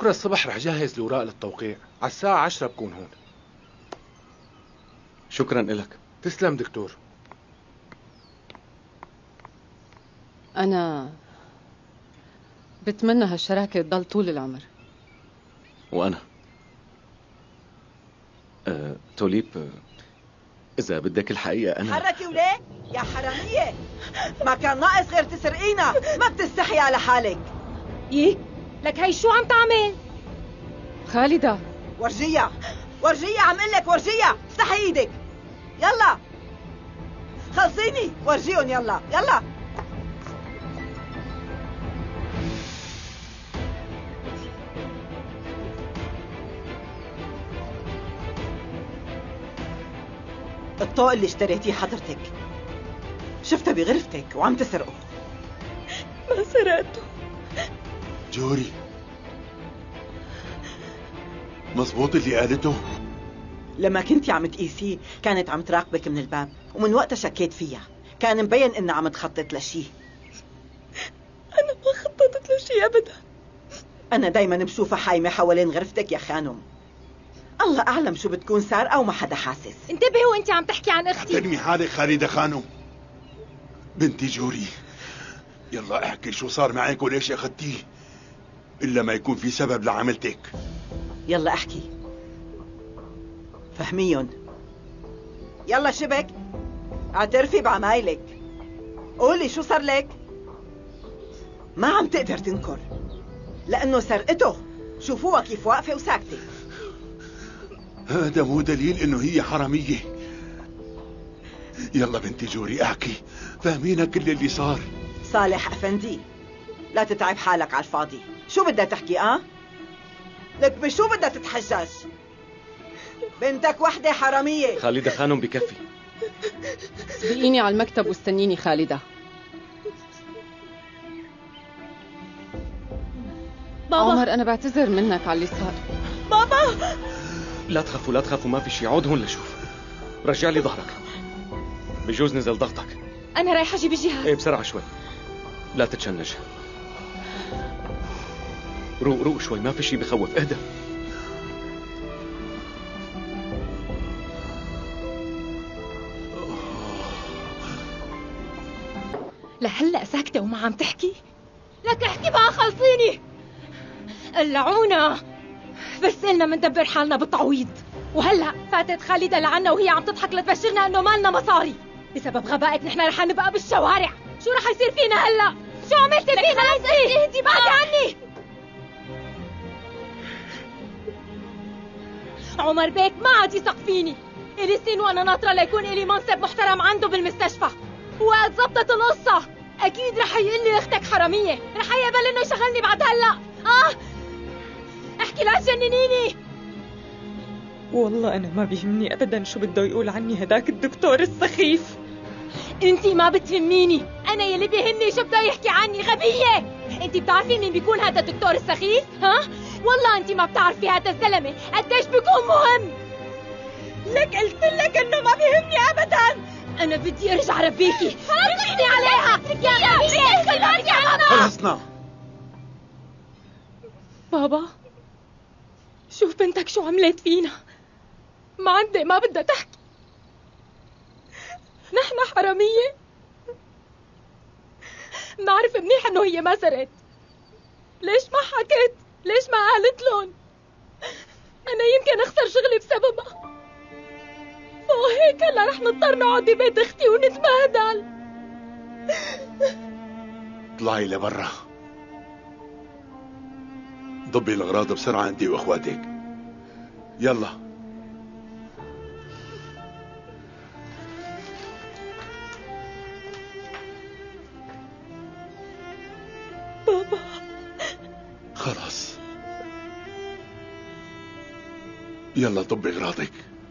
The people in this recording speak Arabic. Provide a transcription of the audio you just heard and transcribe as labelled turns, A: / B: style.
A: بكرة الصبح رح جهز الأوراق للتوقيع، على الساعة 10 بكون هون.
B: شكرا لك.
A: تسلم دكتور.
C: أنا بتمنى هالشراكة تضل طول العمر.
B: وأنا توليب، إذا بدك الحقيقة أنا
D: حركي وليه يا حرامية، ما كان ناقص غير تسرقينا، ما بتستحي على حالك.
E: يي لك هي شو عم تعمل؟
C: خالدة
D: ورجيها ورجيها، عم قلك ورجيها، افتحي ايدك يلا خلصيني، ورجيهم يلا يلا. الطوق اللي اشتريتيه حضرتك شفته بغرفتك وعم تسرقه.
E: ما سرقته.
F: جوري، مزبوط اللي قالته؟
D: لما كنتي عم تقيسيه كانت عم تراقبك من الباب، ومن وقتها شكيت فيها، كان مبين انها عم تخطط لشيء.
E: أنا ما خططت لشيء أبدا.
D: أنا دايما بشوفها حايمة حوالين غرفتك يا خانم. الله أعلم شو بتكون سارقة وما حدا حاسس.
E: انتبهي وانت عم تحكي عن أختي.
F: ترمي حالك خالدة خانم. بنتي جوري، يلا احكي شو صار معك وليش اخذتيه، إلا ما يكون في سبب لعملتك.
D: يلا احكي، فهميهم. يلا شبك، اعترفي بعمايلك، قولي شو صار لك. ما عم تقدر تنكر لأنه سرقته. شوفوها كيف واقفة وساكتة.
F: هذا مو دليل إنه هي حرامية. يلا بنتي جوري احكي، فهمينا كل اللي صار.
D: صالح أفندي، لا تتعب حالك على الفاضي. شو بدها تحكي لك بشو بدها تتحجج؟ بنتك وحدة حرامية.
B: خالدة خانم بكفي.
C: سبقيني على المكتب واستنيني خالدة.
E: بابا.
C: عمر أنا بعتذر منك على اللي صار.
E: بابا
B: لا تخافوا لا تخافوا، ما في شي. عود هون لشوف. رجع لي ظهرك، بجوز نزل ضغطك.
E: أنا رايحة أجيب الجهاز.
B: ايه بسرعة شوي، لا تتشنج. روق شوي، ما في شي بخوف. اهدى.
E: لهلأ ساكتة وما عم تحكي؟ لك احكي بقى خلصيني. قلعونا بس إلنا مندبر حالنا بالتعويض، وهلأ فاتت خالدة لعنا وهي عم تضحك لتبشرنا إنه مالنا مصاري. بسبب غبائك نحن رح نبقى بالشوارع. شو رح يصير فينا هلأ؟ شو عملت فينا انت؟ اهدي بعدي عني. عمر بيك ما عاد يثق فيني. إلي سنين وأنا ناطرة ليكون إلي منصب محترم عنده بالمستشفى. وقت زبطت القصة أكيد رح يقول لي أختك حرامية، رح يقبل إنه يشغلني بعد هلأ. احكي لا تجننيني.
G: والله أنا ما بيهمني أبداً شو بده يقول عني هداك الدكتور السخيف.
E: انتي ما بتهميني، أنا يلي بيهمني شو بده يحكي عني. غبية، انتي بتعرفي مين بيكون هذا الدكتور السخيف؟ والله انتي ما بتعرفي هذا الزلمة قديش بيكون مهم. لك قلت لك إنه ما بيهمني أبداً. أنا بدي أرجع ربيكي. رديني عليها يا غبية. خلوني عنها.
F: خلصنا.
E: بابا شوف بنتك شو عملت فينا. ما عندي، ما بدها تحكي. نحن حرامية. بنعرف منيح انه هي ما سرقت. ليش ما حكيت؟ ليش ما قالت لهم؟ انا يمكن اخسر شغلي بسببها، وهيك هلا رح نضطر نقعد ببيت اختي ونتبهدل.
F: اطلعي لبرا، ضبي الأغراض بسرعة أنت وأخواتك. يلا.
E: بابا
F: خلاص، يلا ضبي أغراضك.